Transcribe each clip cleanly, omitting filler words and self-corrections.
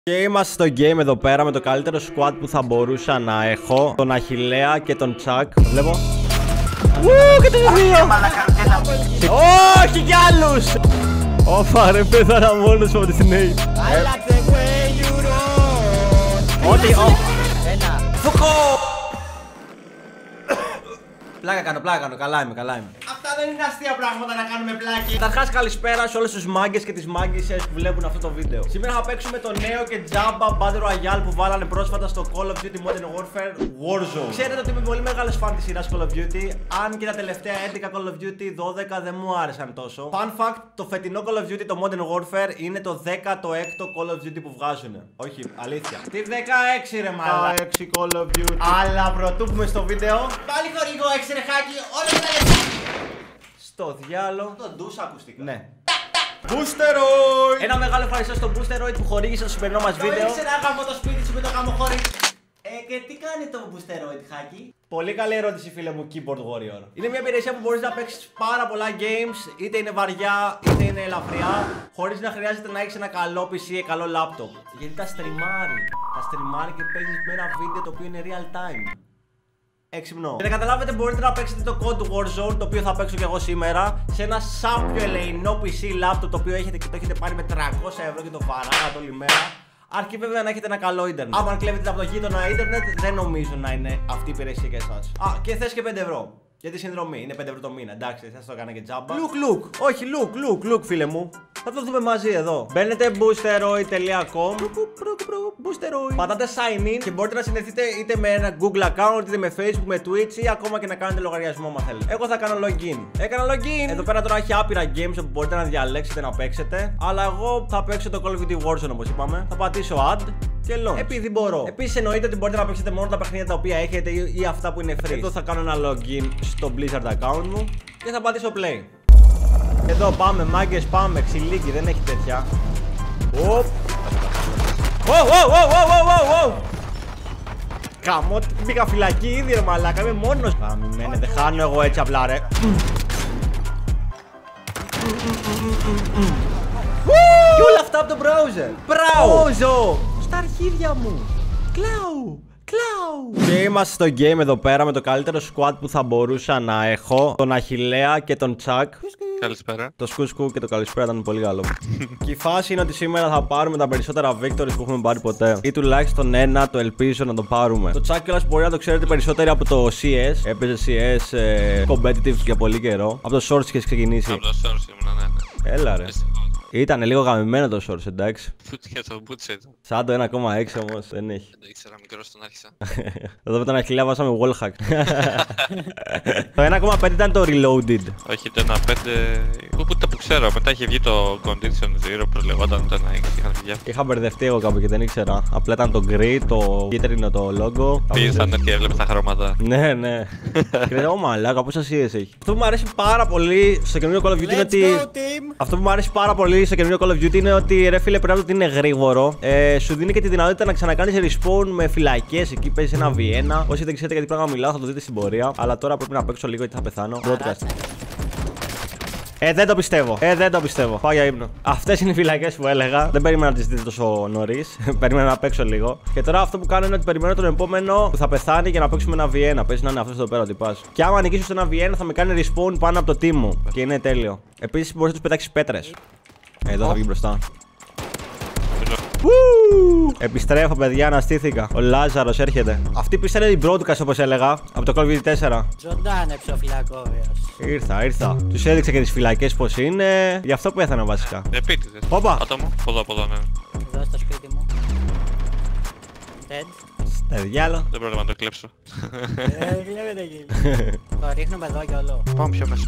Και είμαστε στο game εδώ πέρα με το καλύτερο squad που θα μπορούσα να έχω. Τον Αχιλλέα και τον Τσακ. Το βλέπω. Και τους δύο. Όχι κι άλλους. Ωπα ρε, πέθανα μόνος από τη Snake. Ό,τι. Φουκώ. Πλάκα κάνω, καλά είμαι. Αυτά δεν είναι αστεία πράγματα να κάνουμε πλάκες. Καταρχάς, καλησπέρα σε όλους τους μάγκες και τις μάγκισσες που βλέπουν αυτό το βίντεο. Σήμερα θα παίξουμε το νέο και τζάμπα Battle Royale που βάλανε πρόσφατα στο Call of Duty Modern Warfare Warzone. Ξέρετε ότι είμαι πολύ μεγάλος φαν της σειράς Call of Duty. Αν και τα τελευταία 11 Call of Duty, 12 δεν μου άρεσαν τόσο. Fun fact, το φετινό Call of Duty, το Modern Warfare, είναι το 16ο Call of Duty που βγάζουν. Όχι, αλήθεια. Τι 16 ρε μάλλον. 16 Call of Duty. Αλλά πρωτού πούμε στο βίντεο. Πάλι χορηγό 6 ρε χάκι, όλα τα λεφτά. Στο διάλογο. Το ντους ακουστικά. Ναι. Boosteroid! Ένα μεγάλο ευχαριστώ στο Boosteroid που χορήγησε το σημερινό μας βίντεο. Έχεις ένα γάμο το σπίτι σου με το γάμο χωρίς. Και τι κάνει το Boosteroid, χάκι? Πολύ καλή ερώτηση, φίλε μου, Keyboard Warrior. Είναι μια υπηρεσία που μπορείς να παίξεις πάρα πολλά games, είτε είναι βαριά, είτε είναι ελαφριά, χωρίς να χρειάζεται να έχεις ένα καλό PC ή καλό laptop. Γιατί τα στριμάρει και παίζεις με ένα βίντεο το οποίο είναι real time. Έξυπνο. Για να καταλάβετε, μπορείτε να παίξετε το code του Warzone, το οποίο θα παίξω και εγώ σήμερα, σε ένα σάπιο ελεεινό PC laptop το οποίο έχετε και το έχετε πάρει με 300 ευρώ και το βαράγατε όλη μέρα. Αρκεί βέβαια να έχετε ένα καλό ίντερνετ. Άμα κλέβετε από το γείτονα ίντερνετ, δεν νομίζω να είναι αυτή η υπηρεσία για εσάς. Και θες και 5 ευρώ. Για τη συνδρομή, είναι 5 ευρώ το μήνα. Εντάξει, θα το έκανα και τζάμπα. Look. Όχι, look, φίλε μου. Θα το δούμε μαζί εδώ. Μπαίνετε boosteroid.com. Boosteroid. Πατάτε sign in και μπορείτε να συνδεθείτε είτε με ένα Google account, είτε με Facebook, με Twitch ή ακόμα και να κάνετε λογαριασμό αν θέλετε. Εγώ θα κάνω login. Έκανα login. Εδώ πέρα τώρα έχει άπειρα games που μπορείτε να διαλέξετε να παίξετε. Αλλά εγώ θα παίξω το Call of Duty Warzone όπως είπαμε. Θα πατήσω add. Και launch. Επειδή μπορώ. Επίσης εννοείται ότι μπορείτε να παίξετε μόνο τα παιχνίδια τα οποία έχετε ή αυτά που είναι free. Εδώ θα κάνω ένα login στο Blizzard account μου και θα πατήσω play. Εδώ πάμε, μάγκες, πάμε. Ξυλίκι, δεν έχει τέτοια. Οπ. Καμώ, μπήκα φυλακή ήδη ρε μαλάκα, είμαι μόνος. Μένετε, χάνω εγώ έτσι απλά ρε. Και όλα αυτά από το browser. Browser. Στα αρχίδια μου. Κλάου. Και είμαστε στο game εδώ πέρα με το καλύτερο squad που θα μπορούσα να έχω. Τον Αχιλλέα και τον Τσακ. Καλησπέρα. Το σκουσκού και το καλησπέρα ήταν πολύ καλό. Και η φάση είναι ότι σήμερα θα πάρουμε τα περισσότερα victories που έχουμε πάρει ποτέ. Ή τουλάχιστον ένα, το ελπίζω να το πάρουμε. Το Τσακ κιόλας μπορεί να το ξέρετε περισσότεροι από το CS. Έπαιζε CS competitive για πολύ καιρό. Από το Source είχες ξεκινήσει. Από το Source ήμουν, ναι. Έλα ρε. Ήτανε λίγο γαμημένο το Source, εντάξει. Για το Boots ήταν. Σαν το 1,6 όμως δεν έχει. Δεν το ήξερα, μικρός τον άρχισα. Εδώ με τον Αχιλλέα βάσαμε wallhack. Το 1,5 ήταν το reloaded. Όχι, το 1,5. Ούτε που ξέρω, μετά είχε βγει το Condition Zero, πώς λεγόταν το 1,6. Είχα μπερδευτεί εγώ κάπου και δεν ήξερα. Απλά ήταν το grid, το κίτρινο το logo. Πήγαινε και έβλεπε τα χρώματα. Ναι. Και λέω, μαλάκα, πόσα CS έχει. Αυτό που μου αρέσει πάρα πολύ στο καινούριο Call of Duty είναι ότι. Αυτό που μου αρέσει πάρα πολύ στο καινούριο Call of Duty είναι ότι ρε φίλε πρέπει ότι είναι γρήγορο. Σου δίνει και τη δυνατότητα να ξανακάνεις respawn με φυλακές. Εκεί παίζεις ένα V1. Όσοι δεν ξέρετε γιατί πράγμα μιλάω θα το δείτε στην πορεία. Αλλά τώρα πρέπει να παίξω λίγο γιατί θα πεθάνω. Broadcast. Δεν το πιστεύω. Πάω για ύπνο. Αυτές είναι οι φυλακές που έλεγα. Δεν περίμενα να τις δείτε τόσο νωρίς. Περίμενα να παίξω λίγο. Και τώρα αυτό που κάνω είναι ότι περιμένω τον επόμενο που θα πεθάνει για να παίξουμε ένα V1. Παίζει να είναι αυτό εδώ πέρα ότι πας. Και άμα νικήσω σε ένα V1 θα με κάνει respawn πάνω από το team μου. Και είναι τέλειο. Επίσης μπορείς να τους πετάξεις πέτρες. Εδώ θα βγει μπροστά. Επιστρέφω, παιδιά, αναστήθηκα. Ο Λάζαρος έρχεται. Αυτή πιστεύω είναι η broadcast όπως έλεγα από το Call of Duty 4. Ζωντάνεψε ο φυλακόβιος. Ήρθα. Τους έδειξα και τις φυλακές πως είναι. Γι' αυτό πέθανα βασικά. Επίτηδες. Όπα. Άτομο. Από εδώ, ναι. Εδώ στο σπίτι μου. Dead. Στα διάλο. Δεν πρέπει να το κλέψω. Βλέπετε εκεί. Το ρίχνουμε εδώ κι όλο. Πάμε πιο μέσα.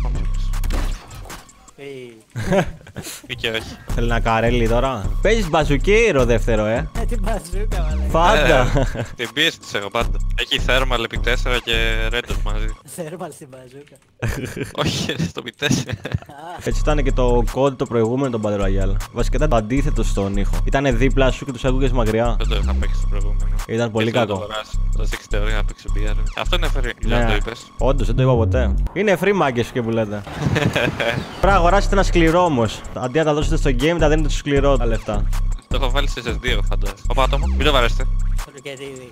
Ή και όχι. Θέλει να καρέλει τώρα. Παίζεις μπαζουκίρο δεύτερο, Τι μπαζούκα, μάλλον. Πάντα. Την πίεση της έχω πάντα. Έχει thermal επί 4 και Redos μαζί. Thermal στην μπαζούκα. Όχι, στο επί 4. Έτσι ήταν και το code το προηγούμενο τον Battle Royale. Βασικά ήταν το αντίθετο στον ήχο. Ήτανε δίπλα σου και τους άκουγες μακριά. Δεν το είχα παίξει στο προηγούμενο. Ήταν πολύ κακό. Το 6 θεωρεί να παίξει BR. Αυτό είναι free. Δεν το είπες. Όντως δεν το είπα ποτέ. Είναι free μάγκες και που λέτε. Πρέπει να αγοράσετε ένα σκληρό όμως. Αντί να τα δώσετε στο game, τα δίνετε στο σκληρό τα λεφτά. Το έχω βάλει σε SSD, φαντάζομαι. Ο πάτωμο, μην το βαρέσετε. Το Λουκετίδη.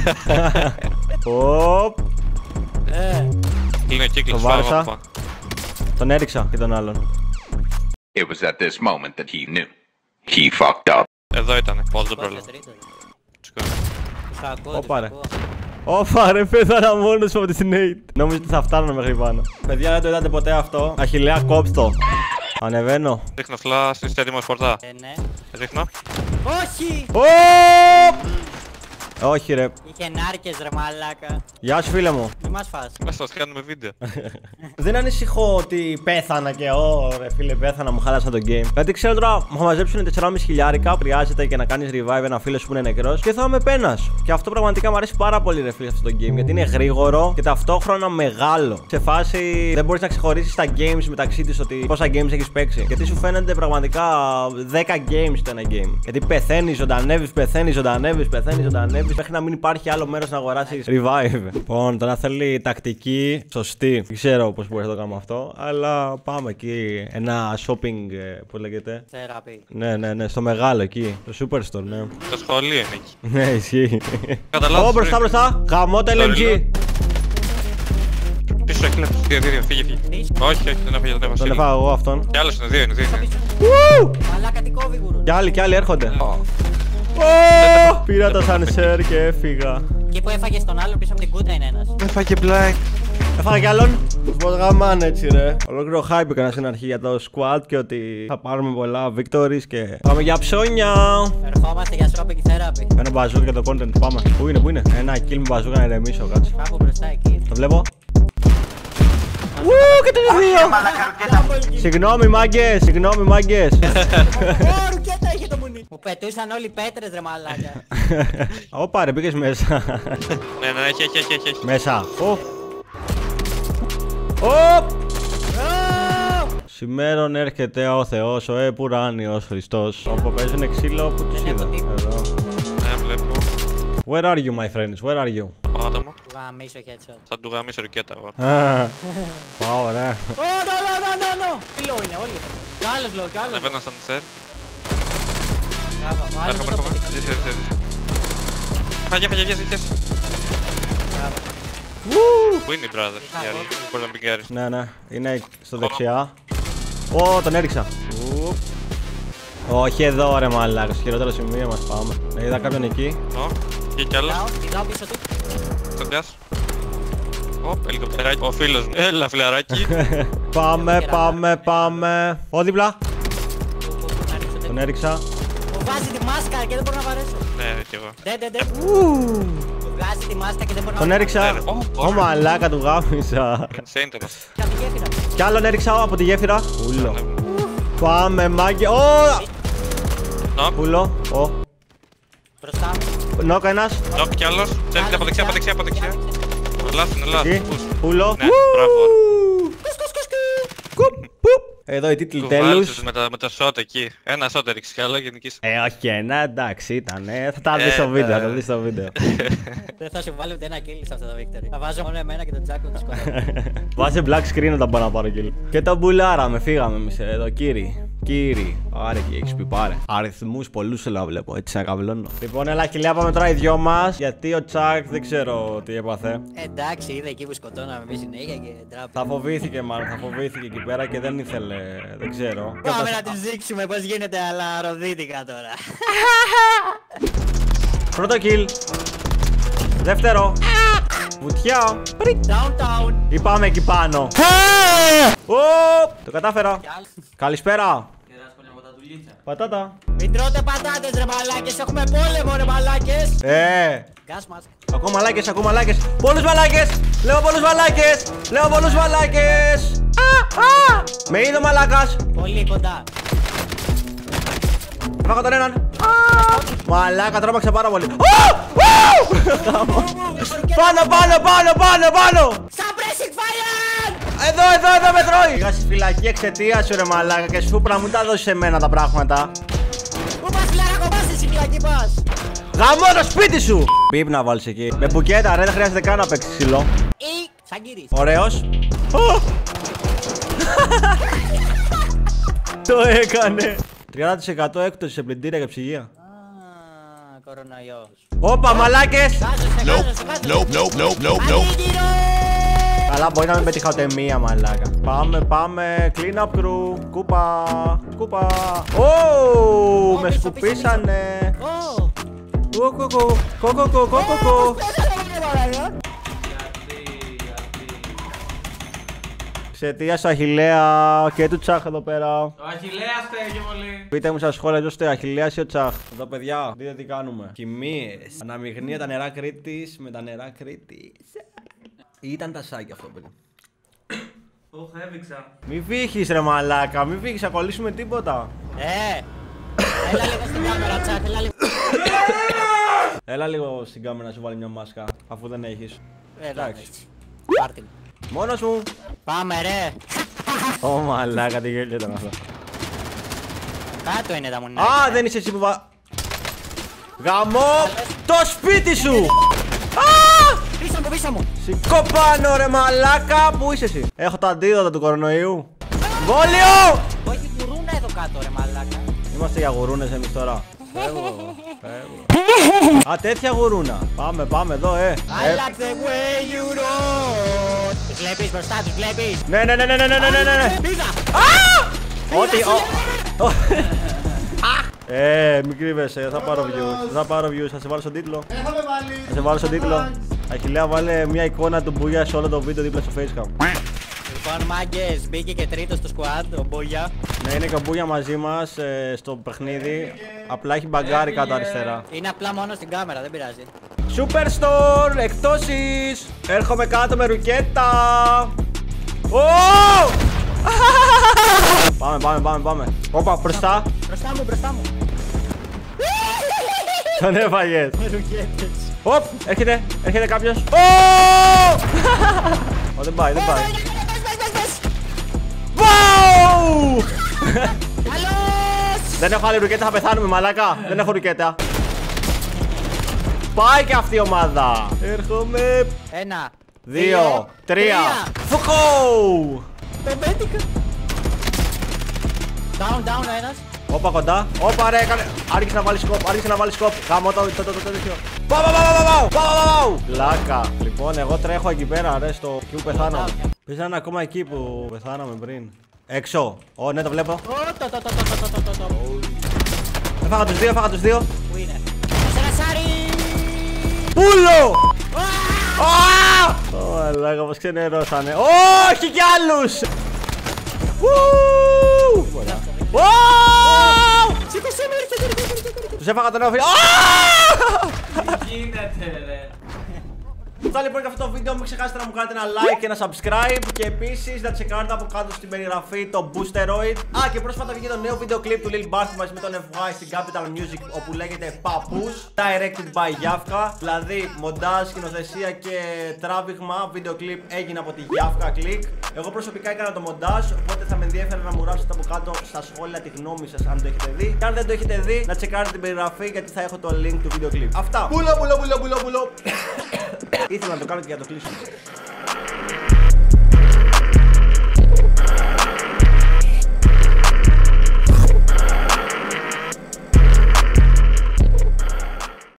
Οπ. Κλείνει ο κύκλος. Το βάρισα. Τον έριξα και τον άλλον. It was at this moment that he knew. He fucked up. Εδώ ήτανε, πώς δεν πρόλαβα. Όπα ρε. Όπα ρε, πέθανα μόνος από τη Snake. Νόμιζα ότι θα φτάνω μέχρι πάνω. Παιδιά, δεν το είδατε ποτέ αυτό. Αχιλλέα, κόψτο. Ανεβαίνω. Ρίχνω φλάς, είστε έτοιμος φορτά. Ναι. Ρίχνω. Όχι! Όχι ρε. Είχε νάρκες ρε μαλάκα. Γεια σου φίλε μου. Μη μας φας. Ας σας κάνουμε βίντεο. Δεν ανησυχώ ότι πέθανα και ρε φίλε πέθανα, μου χάλασα το game. Γιατί ξέρω τώρα μου θα μαζέψουν 4,5 χιλιάρικα. Χρειάζεται και να κάνεις revive ένα φίλο που είναι νεκρός και θα είμαι πένας. Και αυτό πραγματικά μου αρέσει πάρα πολύ ρε φίλε αυτό το game. Γιατί είναι γρήγορο και ταυτόχρονα μεγάλο. Σε φάση δεν μπορείς να ξεχωρίσεις τα games μεταξύ τους ότι πόσα games έχεις παίξει. Γιατί σου φαίνεται πραγματικά 10 games το ένα game. Γιατί πεθαίνεις, ζωντανεύεις, μέχρι να μην υπάρχει άλλο μέρος να αγοράσεις revive. Λοιπόν, τώρα θέλει τακτική σωστή. Δεν ξέρω πώς μπορεί να το κάνουμε αυτό, αλλά πάμε εκεί. Ένα shopping, πώς λέγεται. Θεραπή. Ναι, στο μεγάλο εκεί. Στο superstore, ναι. Το σχολείο είναι εκεί. Ναι, ισχύει. Καταλάβω. Μπροστά. Γαμώ το LMG. Πίσω έχει λεπτό. Δύο, φύγε. Όχι, δεν έφαγε, δεν Τον έφαγε. έφαγα εγώ αυτόν. Κι άλλος είναι, δύο είναι. Μαλάκα τι κόβει γουρού. Κι άλλοι έρχονται. Πήρα το sunset και έφυγα. Εκεί που έφαγες τον άλλο πίσω από την κούτα είναι ένας. Έφαγε blind. Έφαγα κι άλλον. Πώς γαμάνε έτσι ρε. Ολόκληρο hype έκανα στην αρχή για το squad και ότι θα πάρουμε πολλά victories και πάμε για ψώνια. Ερχόμαστε για shopping therapy. Παίρνω μπαζούκα για το content, πάμε. Πού είναι. Ένα kill με μπαζούκα να ηρεμήσω, κάτσε. Κάπου μπροστά εκεί. Το βλέπω. Και τους δύο. Συγγνώμη μάγκες. Ω, ρουκέτα είχε το μουνί. Μου πετούσαν όλοι πέτρες ρε μαλάκα. Όπα ρε, πήγες μέσα. Ναι, έχει. Μέσα. Σημέρον έρχεται ο Θεός, ο Επουράνιος Χριστός. Όπου παίζουνε ξύλο, που τους είδα. Εδώ. Ναι, βλέπω. Where are you my friends, where are you? Πάτωμο. Του γαμίσω headshot. Θα του γαμίσω ρουκέτα εγώ. Πάω ρε. Ω, νο. Τι low είναι όλοι. Κι άλλος low, κι άλλος. Ανεβαίνω σαν τσέρ. Μπράβο, άλλος το Έρχομαι. Φάγε. Πού είναι η brother, η άλλη, μπορεί να μην κάρεις. Ναι, είναι στο δεξιά. Τον έριξα. Όχι εδώ ρε μαλάκα, στο χειρότερο σημείο μας πάμε. Είδα κάποιον εκεί. Και κι άλλος. Κοιτάω πίσω του. Στοντιάς. Ελικοπτεράκι. Ο φίλος μου. Έλα φιλαράκι. Πάμε. Δίπλα. Τον έριξα. Μου βάζει τη μάσκα και δεν μπορώ να βαρέσω. Ναι, κι εγώ. Ντε. Μου βγάζει τη μάσκα και δεν μπορώ να βαρέσω. Τον έριξα. Ω μαλάκα, του γάμισα. Insane τώρα. Κάτω τη γέφυρα. Κι άλλον έριξα από τη γέφυρα. Πούλο. Πάμε μάγκε. Πούλο. Μπροστά μου. Νόκ ένας. Νοκ κι άλλος. Θέλετε από δεξιά. Ελάς. Εκεί. Πούλο. Ναι, μπράβο. Εδώ οι τίτλοι Του τέλους. βάλεις με το shot εκεί. Ένα shot έριξε κι άλλο γενικής. Όχι ένα, εντάξει ήταν. Θα τα δεις στο βίντεο, Δεν θα σου βάλω ούτε ένα kill σε αυτό το victory. Θα βάζω μόνο εμένα και τον Τζάκο του σκοτώ. Βάζε black screen όταν πάω να πάρω kill. Και τον μπουλάραμε, φύγαμε εμείς εδώ, κύριοι. Άρε και έχεις πει πάρε. Αριθμούς πολλούς θέλω να βλέπω, έτσι να καβλώνω. Λοιπόν, έλα χιλιά, πάμε τώρα οι δυο μας. Γιατί ο Τσάκ δεν ξέρω τι έπαθε. Εντάξει, είδε εκεί που σκοτώναμε εμείς συνέχεια και τράπει. Θα φοβήθηκε εκεί πέρα και δεν ήθελε, δεν ξέρω. Πάμε να τους δείξουμε πώς γίνεται, αλλά ροδίτικα τώρα. Πρώτο kill. Δεύτερο. Βουτιά. Downtown. Ή πάμε εκεί πάνω. Το κατάφερα. Καλησπέρα. Πατάτα. Μην τρώτε πατάτες ρε μαλάκες, έχουμε πόλεμο ρε μαλάκες. Gas mask. Ακούω μαλάκες. Πολλούς μαλάκες. Λέω πολλούς μαλάκες. Με είδε ο μαλάκας. Πολύ κοντά. Φάγα τον έναν. Μαλάκα, τρόμαξα πάρα πολύ. Πάνω. Σαν pressing fire! Εδώ με τρώει. Πήγα στη φυλακή εξαιτίας σου ρε μαλάκα και σούπρα μου τα δώσεις σε μένα τα πράγματα. Πού πας φιλάρα, κομμάστε στη φυλακή πας. Γαμώ το σπίτι σου. Πίπ να βάλεις εκεί. Με μπουκέτα ρε, δεν χρειάζεται καν να παίξεις ξύλο. Ή σαν κύρις. Ωραίος. Το έκανε. 30% έκπτωση σε πλυντήρια και ψυγεία. Κορονοϊός. Όπα, μαλάκες! Καλά, μπορεί να μην πετύχα ούτε μία, μαλάκα. Πάμε, clean up crew. Κούπα. Ω, με σκουπίσανε. Κοκοκοκοκοκοκοκοκοκο. Εξαιτίας του Αχιλλέα και του Τσάχ εδώ πέρα. Ο Αχιλλέας φταίει πολύ. Πείτε μου στα σχόλια, είστε ο Αχιλλέας ή ο Τσάχ. Εδώ, παιδιά, δείτε τι κάνουμε. Χημείες. Αναμειγνύει τα νερά Κρήτης με τα νερά Κρήτης. Ήταν τα σάκια αυτό, παιδί. Ωχ, έβηξα. Μη βήχεις ρε μαλάκα, μη βήχεις, θα κολλήσουμε τίποτα. Έλα λίγο στην κάμερα, Τσάκ, έλα λίγο. Έλα λίγο στην κάμερα να σου βάλει μια μάσκα, αφού δεν έχεις. Εντάξει. Πάρτι. Μόνος μου. Πάμε ρε. Ω μαλάκα, τι γέλιο ήταν αυτό. Κάτω είναι τα μουνάκια. Α, δεν είσαι εσύ που Γαμώ το σπίτι σου! Πίσω μου. Σηκώ πάνω ρε μαλάκα, πού είσαι εσύ? Έχω τα αντίδοτα του κορονοϊού. Βόλιο! Όχι γουρούνα εδώ κάτω ρε μαλάκα. Είμαστε για γουρούνες εμείς τώρα. Φεύγω. Α, τέτοια γουρούνα. Πάμε εδώ, I like the way you roll. Τους βλέπεις μπροστά, τους βλέπεις. Ναι. Πήγα. Ό,τι. Μην κρύβεσαι, θα πάρω views, θα σε βάλω στον τίτλο. Θα σε βάλω στον τίτλο. Αχιλλέα, βάλε μια εικόνα του Μπούγια σε όλο το βίντεο δίπλα στο facecam. Λοιπόν, μάγκες, μπήκε και τρίτος στο squad, ο Μπούγια. Ναι, είναι και ο Μπούγια μαζί μας στο παιχνίδι. Απλά έχει μπαγκάρει κάτω αριστερά. Είναι απλά μόνο στην κάμερα, δεν πειράζει. Superstore, εκτόσεις. Έρχομαι κάτω με ρουκέτα. Πάμε. Όπα, μπροστά. Μπροστά μου. Τον έφαγες. Ρουκέτες. Οπ, έρχεται κάποιος. Δεν πάει. Wow! Καλώς! Δεν έχω άλλη ρουκέτα, θα πεθάνουμε μαλάκα. Δεν έχω ρουκέτα. Πάει και αυτή η ομάδα. Έρχομαι. 1, 2, 3. Φουκό! Το πέτυχα. Down ο ένας. Όπα κοντά. Όπα ρε, άρχισε να βάλει σκοπ. Κάμω το τέτοιο. Πάω! Λάκα. Λοιπόν, εγώ τρέχω εκεί πέρα, ρε, στο εκεί που πεθάναμε. Πέσανε ακόμα εκεί που πεθάναμε πριν. Έξω. Ναι, το βλέπω. Έφαγα τους δύο. Πού είναι? Σε ένα σάρι. Πούλο! Λάκα, πως ξενερώσανε. Όχι κι άλλους! Σήκωσε με, έρχεται. Τους έφαγα τον όφιλο. Τι γίνεται ρε. Αυτά λοιπόν και αυτό το βίντεο, μην ξεχάσετε να μου κάνετε ένα like και ένα subscribe. Και επίσης να τσεκάρετε από κάτω στην περιγραφή το Boosteroid. Και πρόσφατα βγήκε το νέο βίντεο κλιπ του Lil Barty μαζί με τον FY στην Capital Music, όπου λέγεται Παππούς. Directed by Yafka. Δηλαδή μοντάζ, σκηνοθεσία και τράβηγμα βίντεο κλιπ έγινε από τη Yafka Click. Εγώ προσωπικά έκανα το μοντάζ, οπότε θα με ενδιαφέρει να μου γράψετε από κάτω στα σχόλια τη γνώμη σας αν το έχετε δει. Και αν δεν το έχετε δει, να τσεκάρετε την περιγραφή γιατί θα έχω το link του βίντεο κλιπ. Αυτά. Ήθελα να το κάνω και για το κλείσιμο.